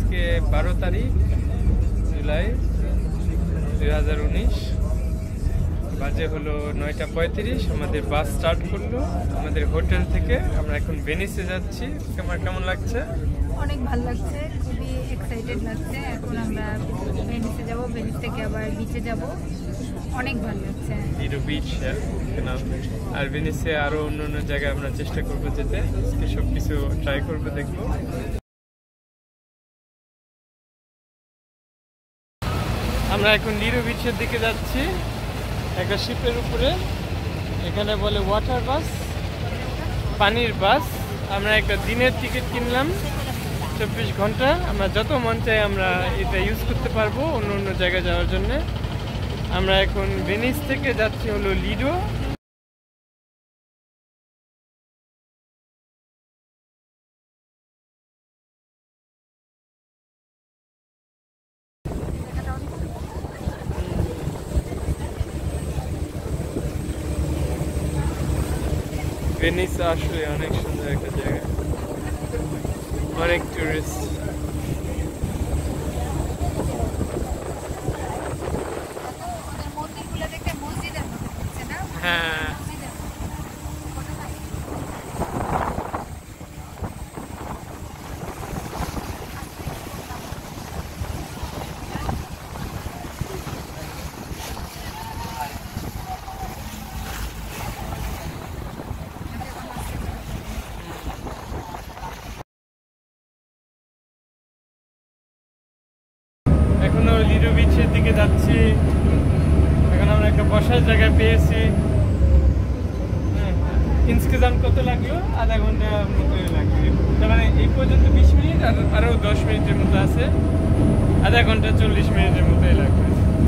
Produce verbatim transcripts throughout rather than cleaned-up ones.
আজকে বারো তারিখ জুলাই দুই হাজার উনিশ, বাজে হলো নয়টা পঁয়ত্রিশ। আমাদের বাস স্টার্ট করলো আমাদের হোটেল থেকে। আমরা এখন ভেনিসে যাচ্ছি। তোমার কেমন লাগছে? অনেক ভালো লাগছে, খুবই এক্সাইটেড লাগছে। এখন আমরা ভেনিসে যাব, ভেনিস থেকে আবার বিচে যাব। অনেক ভালো লাগছে। লিডো বিচ আর ভেনিসে আরো অন্য অন্য জায়গায় আমরা চেষ্টা করবো যেতে, সব কিছু ট্রাই করবো, দেখবো। আমরা এখন লিডো বিচের দিকে যাচ্ছি একটা শিপের উপরে। এখানে বলে ওয়াটার বাস, পানির বাস। আমরা একটা দিনের টিকিট কিনলাম, চব্বিশ ঘন্টা। আমরা যত মন চাই আমরা এটা ইউজ করতে পারবো অন্য অন্য জায়গায় যাওয়ার জন্য। আমরা এখন ভেনিস থেকে যাচ্ছি হলো লিডো। ভেনিস আসলে অনেক সুন্দর একটা জায়গা, অনেক টুরিস্ট। হ্যাঁ, এখনো লিডো বিচের দিকে যাচ্ছি। এখন আমরা একটা বসার জায়গা পেয়েছি। ইনস্কিজাম কত লাগলো? আধা ঘন্টা মতো লাগবে। তার মানে এই পর্যন্ত বিশ মিনিট আর আরো দশ মিনিটের মতো আছে। আধা ঘন্টা চল্লিশ মিনিটের মতোই লাগবে।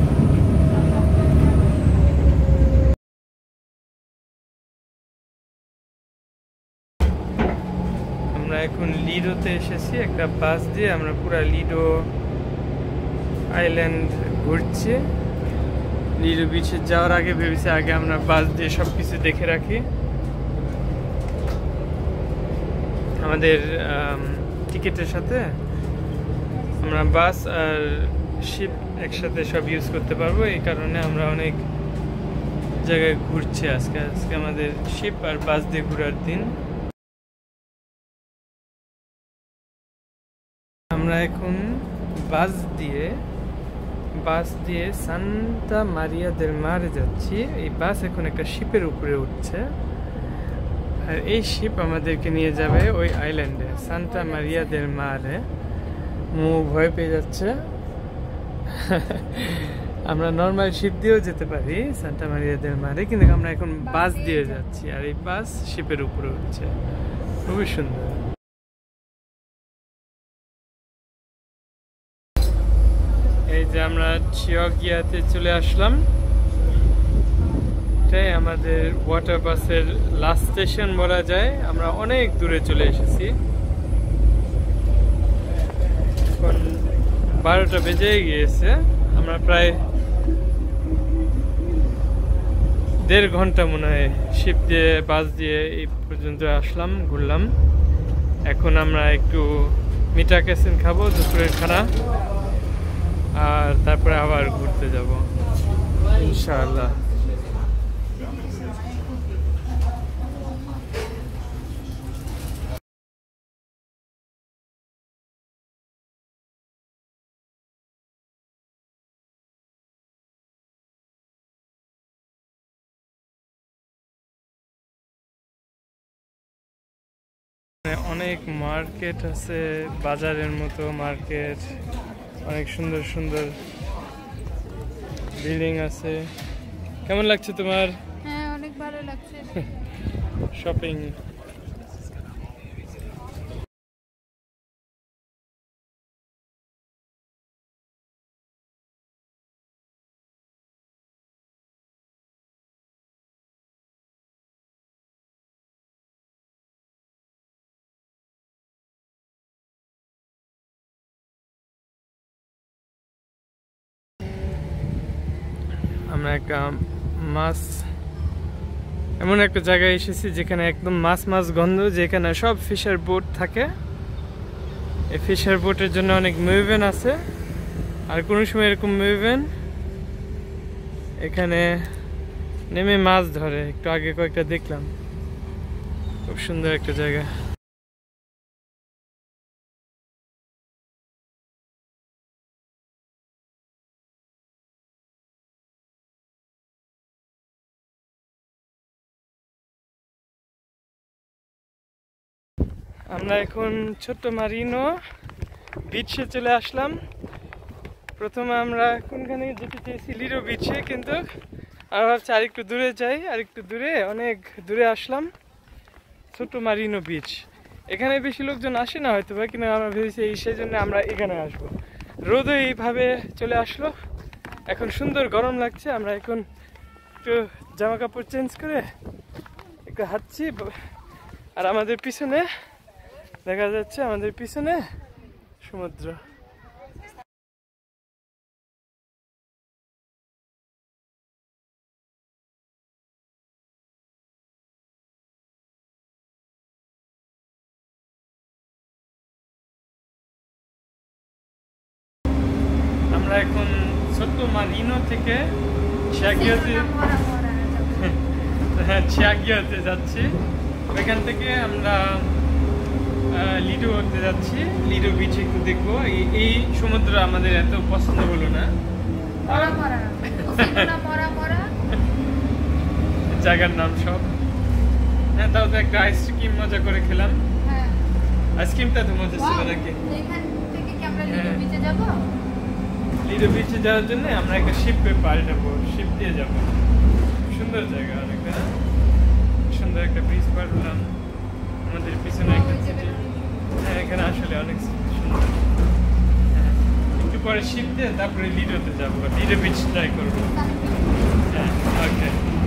আমরা এখন লিডোতে এসেছি। একটা বাস দিয়ে আমরা পুরা লিডো আইল্যান্ড ঘুরছি। লিডো বিচে যাওয়ার আগে ভেবেছি আগে আমরা বাস দিয়ে সবকিছু দেখে রাখি। আমাদের টিকিটের সাথে আমরা বাস আর শিপ একসাথে সব ইউজ করতে পারবো। এই কারণে আমরা অনেক জায়গায় ঘুরছি আজকে। আজকে আমাদের শিপ আর বাস দিয়ে ঘোরার দিন। আমরা এখন বাস দিয়ে বাস দিয়ে সান্তা মারিয়া দেল মারে যাচ্ছি। এই বাস এখন একটা শিপের উপরে উঠছে, আর এই শিপ আমাদেরকে নিয়ে যাবে ওই আইল্যান্ডে, সান্তা মারিয়া দেল মারে। মু ভয় পেয়ে যাচ্ছে। আমরা নর্মাল শিপ দিয়েও যেতে পারি সান্তা মারিয়া দেল মারে, কিন্তু আমরা এখন বাস দিয়ে যাচ্ছি, আর এই বাস শিপের উপরে উঠছে। খুবই সুন্দর। এই যে আমরা চিয়োগিয়াতে চলে আসলাম। এটাই আমাদের ওয়াটার বাসের লাস্ট স্টেশন বলা যায়। আমরা অনেক দূরে চলে এসেছি। এখন বারোটা বেজে গিয়েছে। আমরা প্রায় দেড় ঘন্টা মনে হয় শিপ দিয়ে বাস দিয়ে এই পর্যন্ত আসলাম, ঘুরলাম। এখন আমরা একটু মিঠা ক্যাসিন খাবো, দুপুরের খানা, আর তারপরে আবার ঘুরতে যাব ইনশাআল্লাহ। অনেক মার্কেট আছে, বাজারের মতো মার্কেট, অনেক সুন্দর সুন্দর বিল্ডিং আছে। কেমন লাগছে তোমার? হ্যাঁ, অনেক ভালো লাগছে। শপিং। আমরা একটা মাছ এমন একটা জায়গায় এসেছি যেখানে একদম মাছ মাছ গন্ধ, যেখানে সব ফিশার বোট থাকে। এই ফিশার বোটের জন্য অনেক মুভমেন্ট আছে, আর কোনো সময় এরকম মুভমেন্ট এখানে নেমে মাছ ধরে। একটু আগে কয়েকটা দেখলাম, খুব সুন্দর একটা জায়গা। আমরা এখন ছোট্ট মারিনো বিচে চলে আসলাম। প্রথমে আমরা কোনখানে যেতে চেয়েছি, লিডো বিচে, কিন্তু আমরা ভাবছি আরেকটু দূরে যাই, আরেকটু দূরে, অনেক দূরে আসলাম ছোট্ট মারিনো বিচ। এখানে বেশি লোকজন আসে না হয়তো বা, কিন্তু আমরা ভেবেছি এই সেজন্য আমরা এখানে আসবো। রোদও এইভাবে চলে আসলো, এখন সুন্দর গরম লাগছে। আমরা এখন একটু জামা কাপড় চেঞ্জ করে একটু হাঁটছি, আর আমাদের পিছনে দেখা যাচ্ছে, আমাদের পিছনে সমুদ্র। আমরা এখন ছোট্ট মারিনো থেকে চিয়াগিয়াতে হ্যাঁ চিয়াগিয়াতে যাচ্ছি। ওইখান থেকে আমরা লিডোতে যাচ্ছি, লিডো বিচ একটু দেখবো। এই সমুদ্র আমাদের এত পছন্দ হলো না, জায়গার নাম সব। হ্যাঁ, তাও তো একটা আইসক্রিম মজা করে খেলাম। আইসক্রিমটা তো মজা ছিল নাকি? লিডো বিচে যাওয়ার জন্য আমরা একটা শিপে পাল্টাবো, শিপ দিয়ে যাবো। সুন্দর জায়গা অনেকটা, সুন্দর একটা ব্রিজ পার হলাম। আমাদের পিছনে একটা সিটি, হ্যাঁ এখানে আসলে অনেক সুন্দর। হ্যাঁ, একটু পরে শিপ দিয়ে তারপরে লিডোতে যাবো, লিডো বিচ ট্রাই করবো। হ্যাঁ ওকে।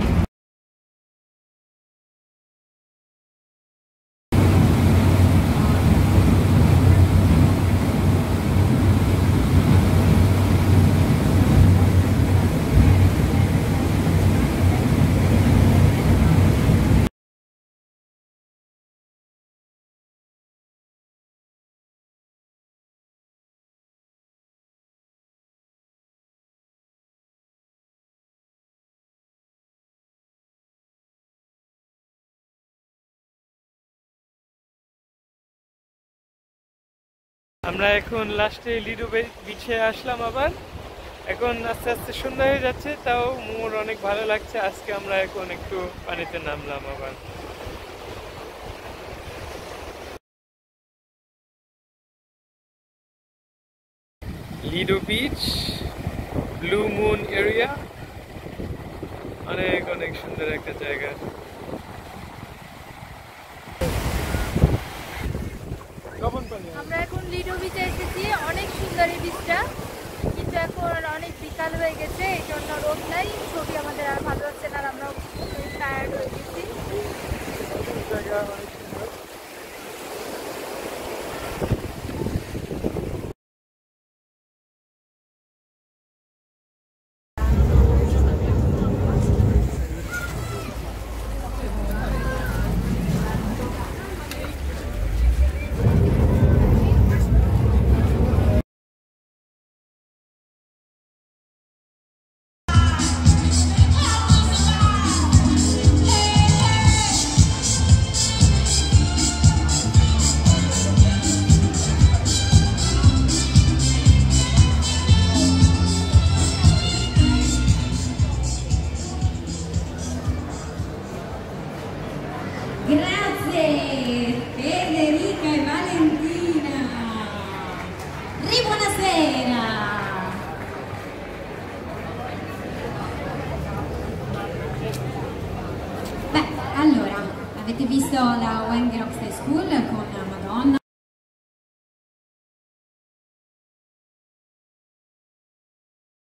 আমরা এখন লাস্টে লিডো বিচে আসলাম আবার। এখন আস্তে আস্তে সন্ধ্যা হয়ে যাচ্ছে, তাও মোর অনেক ভালো লাগছে। আজকে আমরা এখন একটু পানিতে নামলাম আবার। Lido beach, blue moon area, অনেক অনেক সুন্দর একটা জায়গা। আমরা এখন লিডো বিচে এসেছি, অনেক সুন্দর এই বিচটা, কিন্তু এখন অনেক বিকাল হয়ে গেছে, এই জন্য রোদ নাই, ছবি আমাদের আর ভালো হচ্ছে না, আর আমরা টায়ার্ড হয়ে গেছি। Grazie Federica e Valentina. Buonasera. Beh, allora, avete visto la Wenge Rock High School con